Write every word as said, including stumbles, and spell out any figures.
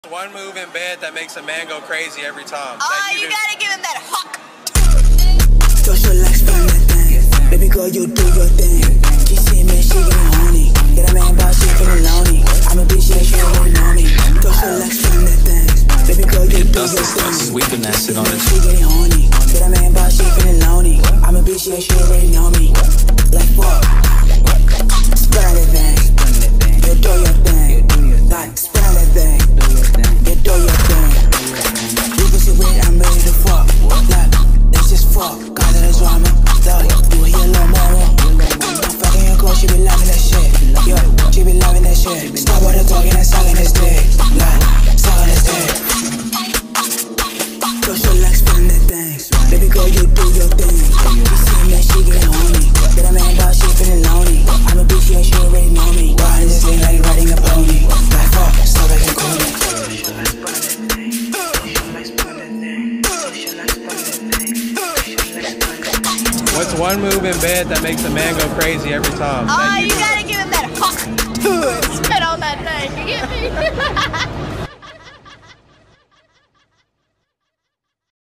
One move in bed that makes a man go crazy every time. Oh, you you do. gotta give him that hawk. Just relax from that thing. Baby girl, you do your thing. She see me, she getting horny. Get a man bout, she feeling lonely. I'm a bitch, yeah, she already know me. Just relax from that thing. Baby girl, you do your thing. We finesse it on it. She getting horny. Get a man bout, she feeling lonely. I'm a bitch, yeah, she already know me. Like what? Spend that thing. You do your thing. Like spend that thing. You do your thing. You pussy wet, I'm ready to fuck. Like, let's just fuck. Cause of the drama. Love, you hear a little mama. I'm fucking your girl, she be loving that shit. Yo, she be loving that shit. Stop all the talking and sucking this dick. Like, sucking this dick. Just relax from that thing. Baby girl, you do your thing. You see me, she getting horny. Get a man bout, she feeling lonely. I'm a bitch, yeah, she already know me. Riding this thing like riding a pony. Like fuck, stop acting corny. What's one move in bed that makes a man go crazy every time? Oh, that you, you gotta give him that hawk. Spit on that thing. You get me?